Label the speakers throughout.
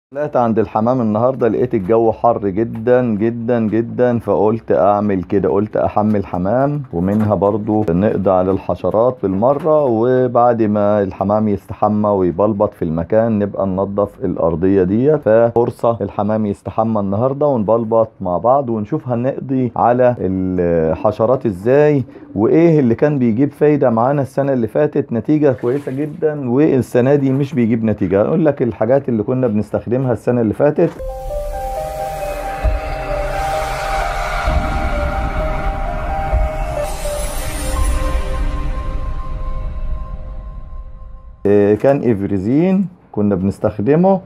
Speaker 1: طلعت عند الحمام النهاردة، لقيت الجو حر جدا جدا جدا، فقلت اعمل كده، قلت احمل حمام ومنها برضو نقضي على الحشرات بالمرة، وبعد ما الحمام يستحمى ويبلبط في المكان نبقى ننظف الارضية دي. ففرصة الحمام يستحمى النهاردة ونبلبط مع بعض ونشوف هنقضي على الحشرات ازاي، وايه اللي كان بيجيب فايدة معانا السنة اللي فاتت نتيجة كويسة جدا، والسنة دي مش بيجيب نتيجة. هقول لك الحاجات اللي كنا بنستخدمها السنة اللي فاتت. كان افريزين كنا بنستخدمه،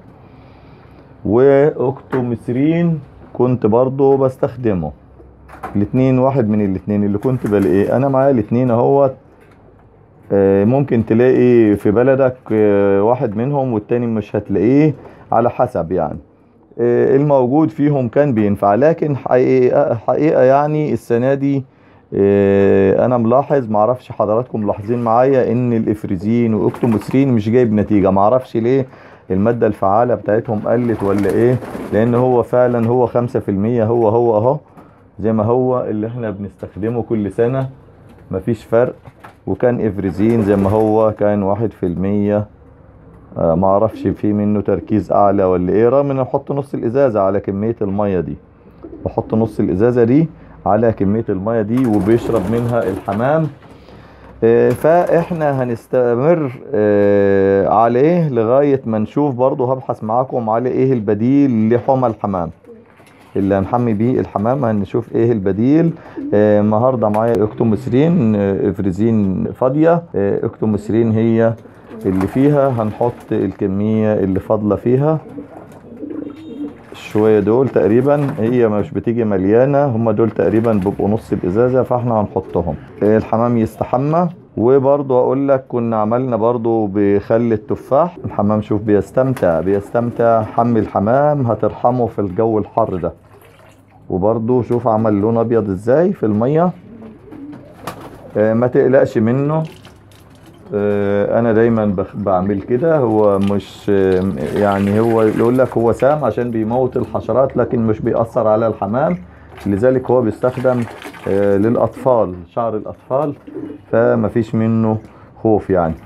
Speaker 1: واوكتوميثرين كنت برضو بستخدمه. الاتنين واحد من الاتنين اللي كنت بلاقيه، انا معايا الاتنين اهوت. ممكن تلاقي في بلدك واحد منهم والتاني مش هتلاقيه، على حسب يعني. الموجود فيهم كان بينفع، لكن حقيقة يعني السنة دي انا ملاحظ، معرفش حضراتكم ملاحظين معايا، ان الافريزين واوكتوموسرين مش جايب نتيجة. معرفش ليه، المادة الفعالة بتاعتهم قلت ولا ايه؟ لان هو فعلا هو 5%، هو اهو زي ما هو اللي احنا بنستخدمه كل سنة، مفيش فرق. وكان افريزين زي ما هو كان 1%. ما اعرفش في منه تركيز اعلى ولا ايه، رغم ان احط نص الازازة على كمية المية دي، بحط نص الازازة دي على كمية المية دي وبيشرب منها الحمام. فاحنا هنستمر عليه لغاية ما نشوف. برضو هبحث معاكم على ايه البديل لحمى الحمام اللي هنحمي بيه الحمام، هنشوف ايه البديل. النهارده معايا اوكتوميثرين، افريزين فاضية، اوكتوميثرين هي اللي فيها. هنحط الكمية اللي فاضلة فيها، شوية دول تقريبا، هي مش بتيجي مليانة، هم دول تقريبا بيبقوا نص الازازة، فاحنا هنحطهم. الحمام يستحمى. وبرضو اقول لك كنا عملنا برضو بخل التفاح. الحمام شوف بيستمتع حمي الحمام هترحمه في الجو الحر ده. وبرضو شوف عمل لون ابيض ازاي في المية. ما تقلقش منه، انا دايما بعمل كده. هو مش يعني، هو يقول لك هو سام عشان بيموت الحشرات، لكن مش بيأثر على الحمام. لذلك هو بيستخدم للاطفال، شعر الاطفال، فما فيش منه خوف يعني.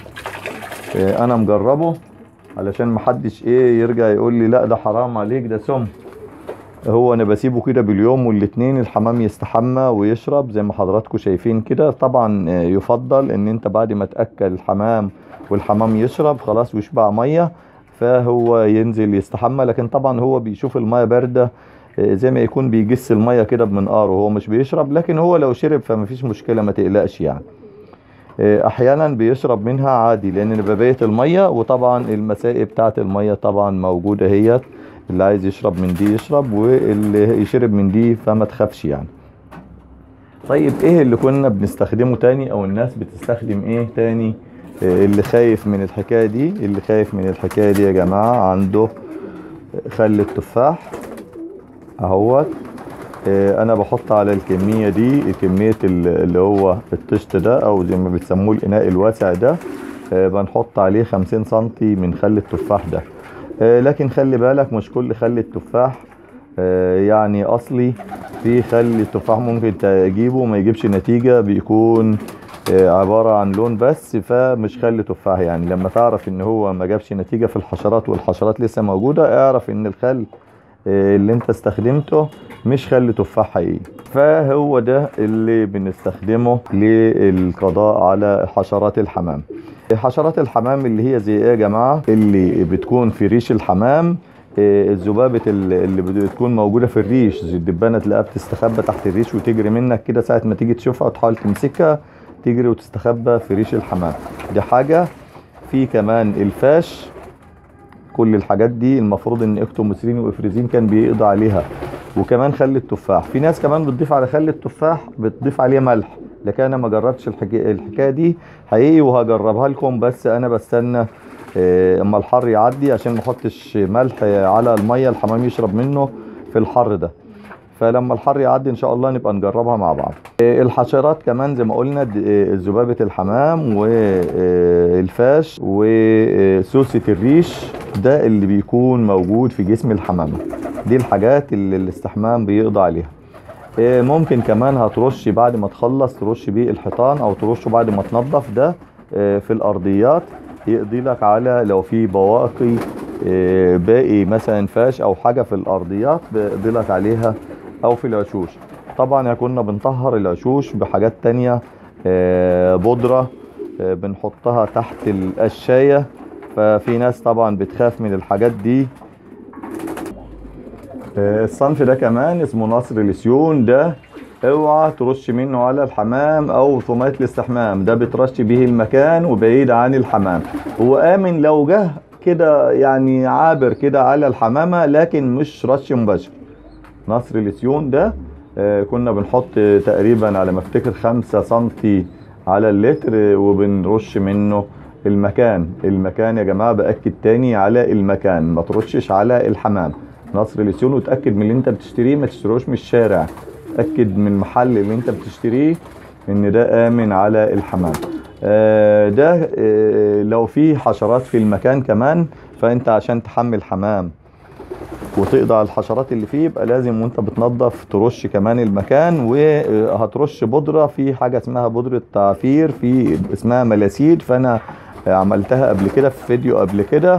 Speaker 1: انا مجربه علشان محدش يرجع يقول لي لا ده حرام عليك ده سم. هو انا بسيبه كده باليوم والاتنين، الحمام يستحمى ويشرب زي ما حضراتكم شايفين كده. طبعا يفضل ان انت بعد ما تأكل الحمام والحمام يشرب خلاص ويشبع مية، فهو ينزل يستحمى. لكن طبعا هو بيشوف المية باردة، زي ما يكون بيجس المية كده بمنقاره، هو مش بيشرب. لكن هو لو شرب فما فيش مشكلة، ما تقلقش يعني. احيانا بيشرب منها عادي لان نبابية المية، وطبعا المسائل بتاعت المية طبعا موجودة هي، اللي عايز يشرب من دي يشرب، واللي يشرب من دي فما تخافش يعني. طيب ايه اللي كنا بنستخدمه تاني، او الناس بتستخدم ايه تاني؟ اللي خايف من الحكاية دي، اللي خايف من الحكاية دي يا جماعة، عنده خل التفاح اهوت. انا بحط على الكمية دي كمية اللي هو الطشت ده، او زي ما بتسموه الاناء الواسع ده، بنحط عليه 50 سنتي من خل التفاح ده. لكن خلي بالك مش كل خل التفاح يعني اصلي. في خل التفاح ممكن تجيبه ما يجيبش نتيجة، بيكون عبارة عن لون بس، فمش خل تفاح يعني. لما تعرف ان هو ما جابش نتيجة في الحشرات والحشرات لسه موجودة، اعرف ان الخل اللي انت استخدمته مش خل تفاح حقيقي. فهو ده اللي بنستخدمه للقضاء على حشرات الحمام. حشرات الحمام اللي هي زي ايه يا جماعة؟ اللي بتكون في ريش الحمام، الذبابة اللي بتكون موجودة في الريش، زي الدبانة تلاقيها بتستخبى تحت الريش وتجري منك كده، ساعة ما تيجي تشوفها وتحاول تمسكها تجري وتستخبى في ريش الحمام، دي حاجة. في كمان الفاش. كل الحاجات دي المفروض ان اوكتوميثرين وافريزين كان بيقضي عليها. وكمان خل التفاح، في ناس كمان بتضيف على خل التفاح بتضيف عليه ملح، لكن انا ما جربتش الحكايه دي حقيقي، وهجربها لكم. بس انا بستنى اما الحر يعدي عشان ما احطش ملح على الميه الحمام يشرب منه في الحر ده. فلما الحر يعدي ان شاء الله نبقى نجربها مع بعض. الحشرات كمان زي ما قلنا ذبابة الحمام والفاش وسوسة الريش، ده اللي بيكون موجود في جسم الحمامة. دي الحاجات اللي الاستحمام بيقضي عليها. ممكن كمان هترش بعد ما تخلص ترش بيه الحيطان او ترشه بعد ما تنظف ده في الارضيات، يقضي لك على لو في بواقي باقي مثلا فاش او حاجة في الارضيات بيقضي لك عليها، او في العشوش. طبعا كنا بنطهر العشوش بحاجات تانية، بودرة بنحطها تحت القشاية، ففي ناس طبعا بتخاف من الحاجات دي. الصنف ده كمان اسمه نصر السيون، ده اوعى ترش منه على الحمام او في ميه الاستحمام، ده بترش بيه المكان وبعيد عن الحمام. هو امن لو جه كده يعني عابر كده على الحمامة، لكن مش رش مباشر. نصر السيون ده كنا بنحط تقريبا على ما افتكر 5 سنتي على اللتر وبنرش منه المكان يا جماعة، بأكد تاني على المكان، ما ترشش على الحمام. نصر السيون، وتأكد من اللي انت بتشتريه، ما تشتروش من الشارع، تأكد من المحل اللي انت بتشتريه ان ده آمن على الحمام. ده لو في حشرات في المكان كمان، فانت عشان تحمي الحمام وتقضي على الحشرات اللي فيه يبقى لازم وانت بتنظف ترش كمان المكان، وهترش بودرة في حاجة اسمها بودرة تعفير، في اسمها ملاسيد، فانا عملتها قبل كده في فيديو قبل كده،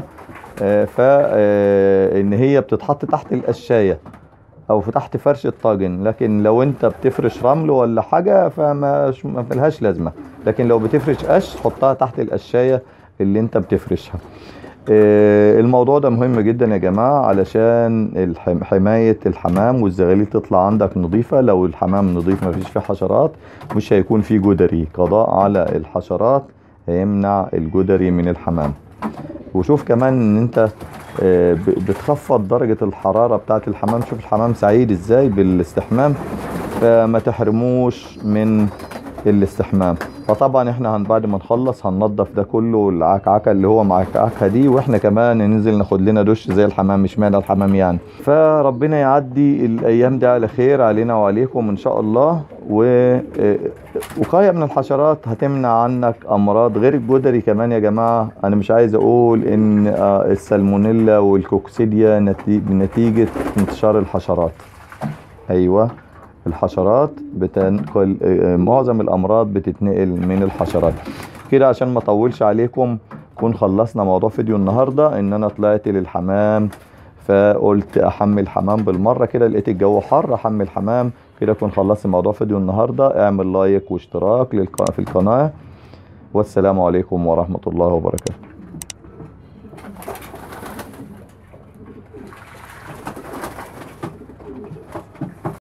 Speaker 1: فان هي بتتحط تحت القشاية او في تحت فرش الطاجن، لكن لو انت بتفرش رمل ولا حاجة فما ملهاش لازمة، لكن لو بتفرش قش حطها تحت القشاية اللي انت بتفرشها. الموضوع ده مهم جدا يا جماعة علشان حماية الحمام والزغاليل تطلع عندك نظيفة. لو الحمام نظيف مفيش فيه حشرات مش هيكون فيه جدري، قضاء على الحشرات هيمنع الجدري من الحمام. وشوف كمان ان انت بتخفض درجة الحرارة بتاعت الحمام. شوف الحمام سعيد ازاي بالاستحمام، فما تحرموش من الاستحمام. فطبعا احنا بعد ما نخلص هننضف ده كله، العكعكه اللي هو معكعكها دي، واحنا كمان ننزل ناخد لنا دش زي الحمام، مش معنى الحمام يعني. فربنا يعدي الايام دي على خير علينا وعليكم ان شاء الله. وقاية من الحشرات هتمنع عنك امراض غير الجدري كمان يا جماعه. انا مش عايز اقول ان السالمونيلا والكوكسيديا نتيجه انتشار الحشرات. ايوه، الحشرات بتنقل، معظم الامراض بتتنقل من الحشرات كده. عشان ما اطولش عليكم كون خلصنا موضوع فيديو النهاردة، ان انا طلعت للحمام فقلت احمي الحمام بالمرة كده، لقيت الجو حر احمي الحمام كده. كون خلصت موضوع فيديو النهاردة، اعمل لايك واشتراك في القناة، والسلام عليكم ورحمة الله وبركاته.